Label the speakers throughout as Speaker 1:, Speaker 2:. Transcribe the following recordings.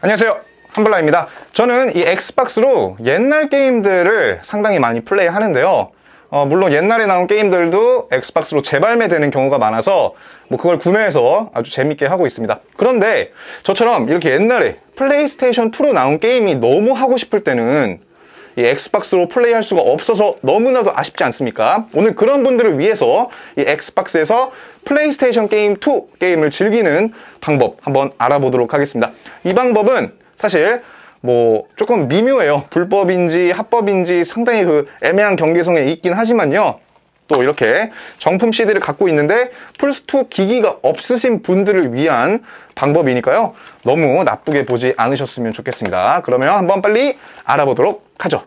Speaker 1: 안녕하세요, 한블라입니다. 저는 이 엑스박스로 옛날 게임들을 상당히 많이 플레이 하는데요. 물론 옛날에 나온 게임들도 엑스박스로 재발매되는 경우가 많아서 그걸 구매해서 아주 재밌게 하고 있습니다. 그런데 저처럼 이렇게 옛날에 플레이스테이션 2로 나온 게임이 너무 하고 싶을 때는 이 엑스박스로 플레이할 수가 없어서 너무나도 아쉽지 않습니까? 오늘 그런 분들을 위해서 이 엑스박스에서 플레이스테이션 게임 2 게임을 즐기는 방법 한번 알아보도록 하겠습니다. 이 방법은 사실 조금 미묘해요. 불법인지 합법인지 상당히 애매한 경계선에 있긴 하지만요. 또 이렇게 정품 CD를 갖고 있는데 플스2 기기가 없으신 분들을 위한 방법이니까요. 너무 나쁘게 보지 않으셨으면 좋겠습니다. 그러면 한번 빨리 알아보도록 하죠.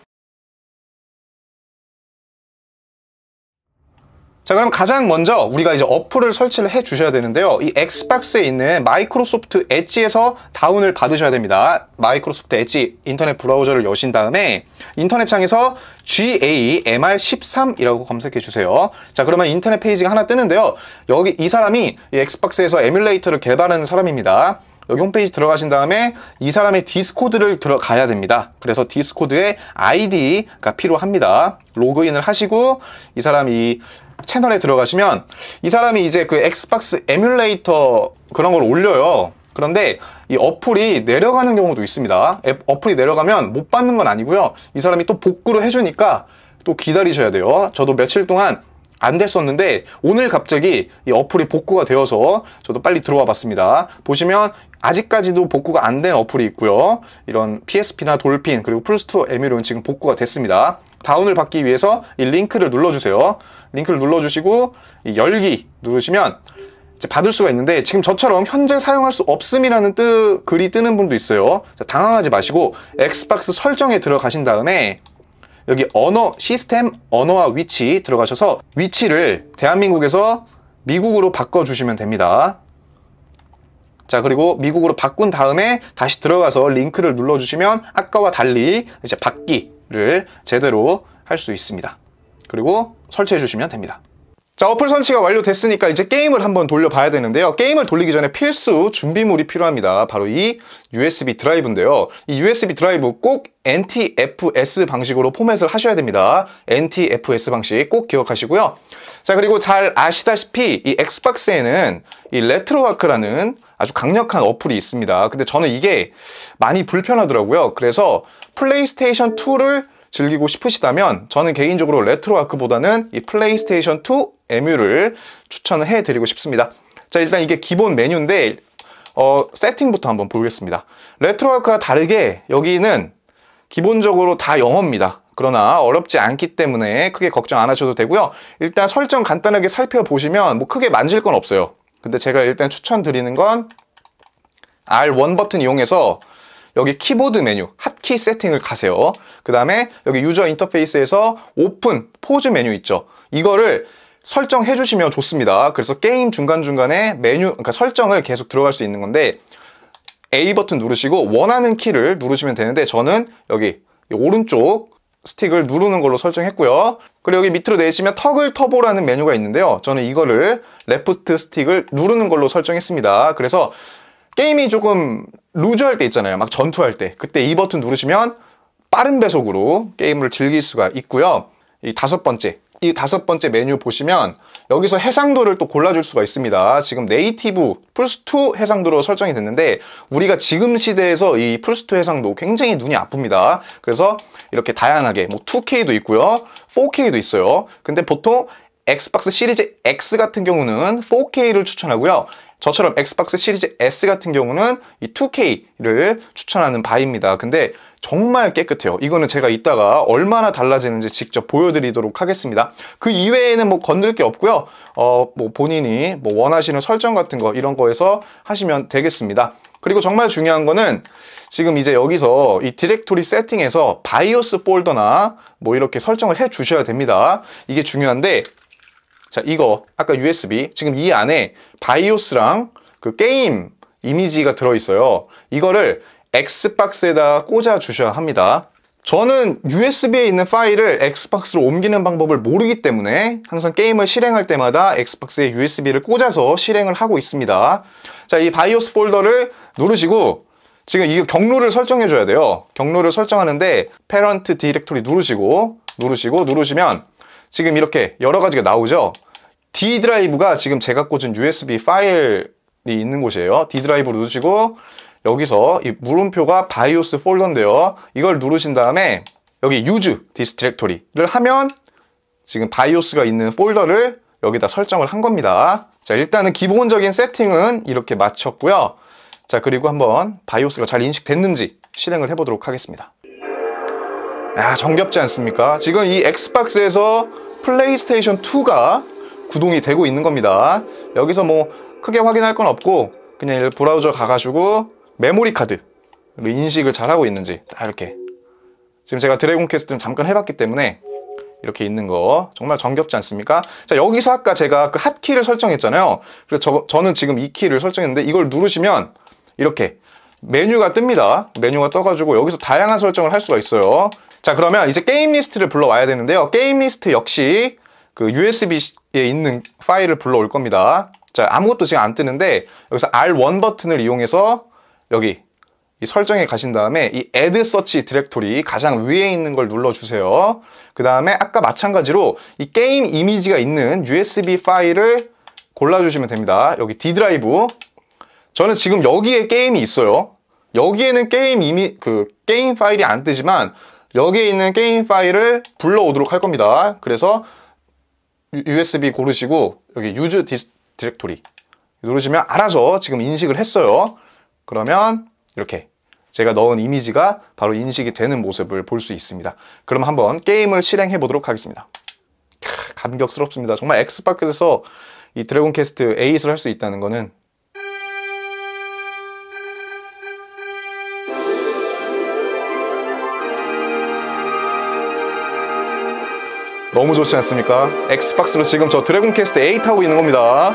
Speaker 1: 자, 그럼 가장 먼저 우리가 이제 어플을 설치를 해 주셔야 되는데요. 이 엑스박스에 있는 마이크로소프트 엣지에서 다운을 받으셔야 됩니다. 마이크로소프트 엣지 인터넷 브라우저를 여신 다음에 인터넷 창에서 GAMR13이라고 검색해 주세요. 자, 그러면 인터넷 페이지가 하나 뜨는데요. 여기 이 사람이 이 엑스박스에서 에뮬레이터를 개발하는 사람입니다. 여기 홈페이지 들어가신 다음에 이 사람의 디스코드를 들어가야 됩니다. 그래서 디스코드에 아이디가 필요합니다. 로그인을 하시고 이 사람이 채널에 들어가시면 이 사람이 이제 그 엑스박스 에뮬레이터 그런 걸 올려요. 그런데 이 어플이 내려가는 경우도 있습니다. 어플이 내려가면 못 받는 건 아니고요. 이 사람이 또 복구를 해주니까 또 기다리셔야 돼요. 저도 며칠 동안 안 됐었는데 오늘 갑자기 이 어플이 복구가 되어서 저도 빨리 들어와 봤습니다. 보시면 아직까지도 복구가 안 된 어플이 있고요. 이런 PSP나 돌핀 그리고 플스2 에뮬은 지금 복구가 됐습니다. 다운을 받기 위해서 이 링크를 눌러주세요. 링크를 눌러주시고 이 열기 누르시면 이제 받을 수가 있는데 지금 저처럼 현재 사용할 수 없음이라는 글이 뜨는 분도 있어요. 자, 당황하지 마시고 엑스박스 설정에 들어가신 다음에 여기 언어, 시스템, 언어와 위치 들어가셔서 위치를 대한민국에서 미국으로 바꿔주시면 됩니다. 자, 그리고 미국으로 바꾼 다음에 다시 들어가서 링크를 눌러주시면 아까와 달리 이제 받기를 제대로 할 수 있습니다. 그리고 설치해 주시면 됩니다. 자, 어플 설치가 완료됐으니까 이제 게임을 한번 돌려봐야 되는데요. 게임을 돌리기 전에 필수 준비물이 필요합니다. 바로 이 USB 드라이브인데요. 이 USB 드라이브 꼭 NTFS 방식으로 포맷을 하셔야 됩니다. NTFS 방식 꼭 기억하시고요. 자, 그리고 잘 아시다시피 이 엑스박스에는 이 레트로아크라는 아주 강력한 어플이 있습니다. 근데 저는 이게 많이 불편하더라고요. 그래서 플레이스테이션 2를 즐기고 싶으시다면 저는 개인적으로 레트로아크보다는 이 플레이스테이션 2 에뮬을 추천을 해드리고 싶습니다. 자, 일단 이게 기본 메뉴인데 세팅부터 한번 보겠습니다. 레트로아크와 다르게 여기는 기본적으로 다 영어입니다. 그러나 어렵지 않기 때문에 크게 걱정 안 하셔도 되고요. 일단 설정 간단하게 살펴보시면 크게 만질 건 없어요. 근데 제가 일단 추천드리는 건 R1 버튼 이용해서 여기 키보드 메뉴 핫키 세팅을 가세요. 그 다음에 여기 유저 인터페이스에서 오픈 포즈 메뉴 있죠. 이거를 설정해 주시면 좋습니다. 그래서 게임 중간중간에 그러니까 설정을 계속 들어갈 수 있는 건데 A 버튼 누르시고 원하는 키를 누르시면 되는데 저는 여기 오른쪽 스틱을 누르는 걸로 설정했고요. 그리고 여기 밑으로 내리시면 터글 터보라는 메뉴가 있는데요. 저는 이거를 레프트 스틱을 누르는 걸로 설정했습니다. 그래서 게임이 조금 루즈할 때 있잖아요. 막 전투할 때. 그때 이 버튼 누르시면 빠른 배속으로 게임을 즐길 수가 있고요. 이 다섯 번째 메뉴 보시면 여기서 해상도를 또 골라줄 수가 있습니다. 지금 네이티브 플스2 해상도로 설정이 됐는데 우리가 지금 시대에서 이 플스2 해상도 굉장히 눈이 아픕니다. 그래서 이렇게 다양하게 2K도 있고요. 4K도 있어요. 근데 보통 엑스박스 시리즈 X 같은 경우는 4K를 추천하고요. 저처럼 엑스박스 시리즈 S 같은 경우는 이 2K를 추천하는 바입니다. 근데 정말 깨끗해요. 이거는 제가 이따가 얼마나 달라지는지 직접 보여드리도록 하겠습니다. 그 이외에는 건들 게 없고요. 본인이 원하시는 설정 같은 거 이런 거에서 하시면 되겠습니다. 그리고 정말 중요한 거는 지금 이제 여기서 이 디렉토리 세팅에서 바이오스 폴더나 이렇게 설정을 해 주셔야 됩니다. 이게 중요한데 자, 이거 아까 USB 지금 이 안에 바이오스랑 그 게임 이미지가 들어있어요. 이거를 엑스박스에다 꽂아 주셔야 합니다. 저는 USB에 있는 파일을 엑스박스로 옮기는 방법을 모르기 때문에 항상 게임을 실행할 때마다 엑스박스에 USB를 꽂아서 실행을 하고 있습니다. 자, 이 바이오스 폴더를 누르시고 지금 이 경로를 설정해 줘야 돼요. 경로를 설정하는데 parent 디렉토리 누르시면 지금 이렇게 여러 가지가 나오죠. D 드라이브가 지금 제가 꽂은 USB 파일이 있는 곳이에요. D 드라이브 누르시고 여기서 이 물음표가 BIOS 폴더인데요. 이걸 누르신 다음에 여기 use this directory를 하면 지금 BIOS가 있는 폴더를 여기다 설정을 한 겁니다. 자, 일단은 기본적인 세팅은 이렇게 마쳤고요. 자, 그리고 한번 BIOS가 잘 인식됐는지 실행을 해보도록 하겠습니다. 야, 정겹지 않습니까? 지금 이 엑스박스에서 플레이스테이션 2가 구동이 되고 있는 겁니다. 여기서 뭐 크게 확인할 건 없고 그냥 브라우저 가가지고 메모리 카드를 인식을 잘 하고 있는지 딱 이렇게, 지금 제가 드래곤 퀘스트는 잠깐 해봤기 때문에 이렇게 있는 거 정말 정겹지 않습니까? 자, 여기서 아까 제가 그 핫키를 설정했잖아요. 그래서 저는 지금 이 키를 설정했는데 이걸 누르시면 이렇게 메뉴가 뜹니다. 메뉴가 떠가지고 여기서 다양한 설정을 할 수가 있어요. 자, 그러면 이제 게임 리스트를 불러와야 되는데요. 게임 리스트 역시 그 USB에 있는 파일을 불러올 겁니다. 자, 아무것도 지금 안 뜨는데 여기서 R1 버튼을 이용해서 여기 이 설정에 가신 다음에 이 Add Search Directory 가장 위에 있는 걸 눌러주세요. 그 다음에 아까 마찬가지로 이 게임 이미지가 있는 USB 파일을 골라주시면 됩니다. 여기 D 드라이브. 저는 지금 여기에 게임이 있어요. 여기에는 게임 파일이 안 뜨지만 여기에 있는 게임 파일을 불러오도록 할 겁니다. 그래서 USB 고르시고 여기 Use this Directory 누르시면 알아서 지금 인식을 했어요. 그러면 이렇게 제가 넣은 이미지가 바로 인식이 되는 모습을 볼 수 있습니다. 그럼 한번 게임을 실행해 보도록 하겠습니다. 감격스럽습니다. 정말 엑스박스에서 이 드래곤 퀘스트 8을 할 수 있다는 거는 너무 좋지 않습니까? 엑스박스로 지금 저 드래곤 퀘스트 8 하고 있는 겁니다.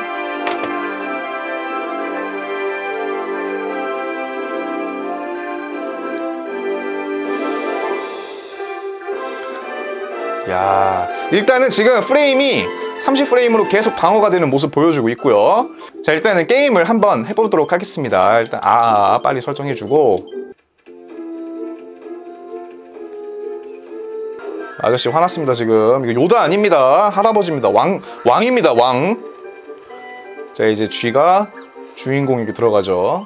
Speaker 1: 야, 일단은 지금 프레임이 30프레임으로 계속 방어가 되는 모습 보여주고 있고요. 자, 일단은 게임을 한번 해보도록 하겠습니다. 일단 빨리 설정해주고. 아저씨 화났습니다. 지금 이거 요다 아닙니다. 할아버지입니다. 왕입니다. 왕. 자, 이제 G가 주인공에게 들어가죠.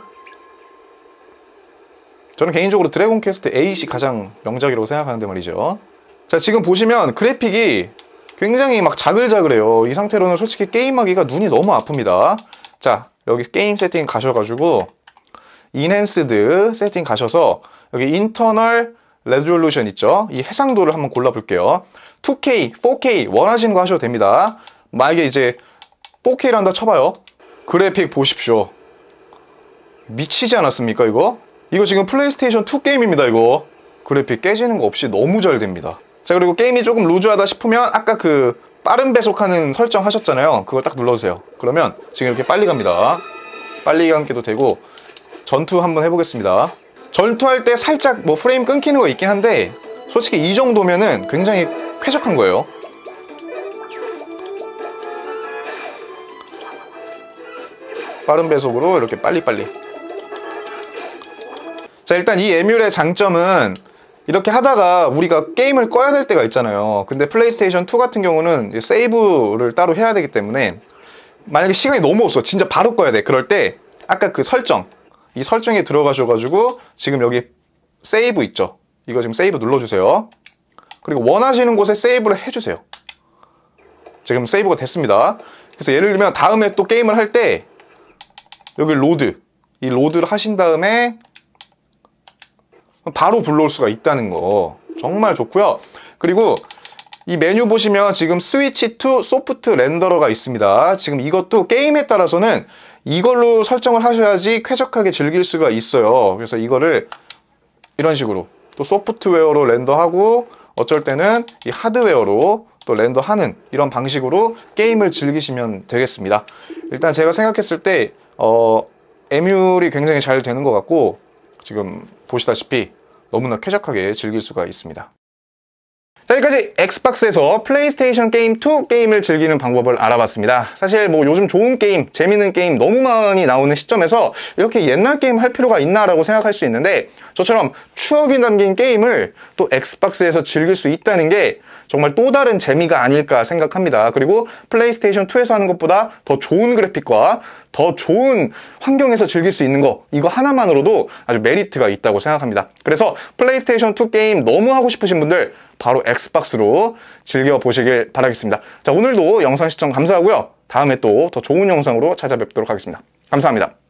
Speaker 1: 저는 개인적으로 드래곤 퀘스트 8이 가장 명작이라고 생각하는데 말이죠. 자, 지금 보시면 그래픽이 굉장히 막 자글자글해요. 이 상태로는 솔직히 게임하기가 눈이 너무 아픕니다. 자, 여기 게임 세팅 가셔가지고 인핸스드 세팅 가셔서 여기 인터널 레졸루션 있죠? 이 해상도를 한번 골라볼게요. 2K, 4K 원하시는 거 하셔도 됩니다. 만약에 이제 4K를 한다 쳐봐요. 그래픽 보십시오. 미치지 않았습니까, 이거? 이거 지금 플레이스테이션 2 게임입니다, 이거. 그래픽 깨지는 거 없이 너무 잘 됩니다. 자, 그리고 게임이 조금 루즈하다 싶으면 아까 그 빠른 배속하는 설정 하셨잖아요. 그걸 딱 눌러주세요. 그러면 지금 이렇게 빨리 갑니다. 빨리 감기도 되고. 전투 한번 해보겠습니다. 전투할 때 살짝 뭐 프레임 끊기는 거 있긴 한데 솔직히 이 정도면은 굉장히 쾌적한 거예요. 빠른 배속으로 이렇게 빨리빨리. 자, 일단 이 에뮬의 장점은 이렇게 하다가 우리가 게임을 꺼야 될 때가 있잖아요. 근데 플레이스테이션 2 같은 경우는 세이브를 따로 해야 되기 때문에 만약에 시간이 너무 없어, 진짜 바로 꺼야 돼. 그럴 때 아까 그 설정, 이 설정에 들어가셔가지고 지금 여기 세이브 있죠? 이거 지금 세이브 눌러주세요. 그리고 원하시는 곳에 세이브를 해주세요. 지금 세이브가 됐습니다. 그래서 예를 들면 다음에 또 게임을 할 때 여기 로드, 이 로드를 하신 다음에 바로 불러올 수가 있다는 거 정말 좋고요. 그리고 이 메뉴 보시면 지금 스위치 투 소프트 렌더러가 있습니다. 지금 이것도 게임에 따라서는 이걸로 설정을 하셔야지 쾌적하게 즐길 수가 있어요. 그래서 이거를 이런 식으로 또 소프트웨어로 렌더하고 어쩔 때는 이 하드웨어로 또 렌더하는 이런 방식으로 게임을 즐기시면 되겠습니다. 일단 제가 생각했을 때 에뮬이 굉장히 잘 되는 것 같고 지금 보시다시피 너무나 쾌적하게 즐길 수가 있습니다. 자, 여기까지 엑스박스에서 플레이스테이션 게임 2 게임을 즐기는 방법을 알아봤습니다. 사실 뭐 요즘 좋은 게임, 재밌는 게임 너무 많이 나오는 시점에서 이렇게 옛날 게임 할 필요가 있나라고 생각할 수 있는데, 저처럼 추억이 담긴 게임을 또 엑스박스에서 즐길 수 있다는 게 정말 또 다른 재미가 아닐까 생각합니다. 그리고 플레이스테이션 2에서 하는 것보다 더 좋은 그래픽과 더 좋은 환경에서 즐길 수 있는 거, 이거 하나만으로도 아주 메리트가 있다고 생각합니다. 그래서 플레이스테이션 2 게임 너무 하고 싶으신 분들 바로 엑스박스로 즐겨보시길 바라겠습니다. 자, 오늘도 영상 시청 감사하고요. 다음에 또 더 좋은 영상으로 찾아뵙도록 하겠습니다. 감사합니다.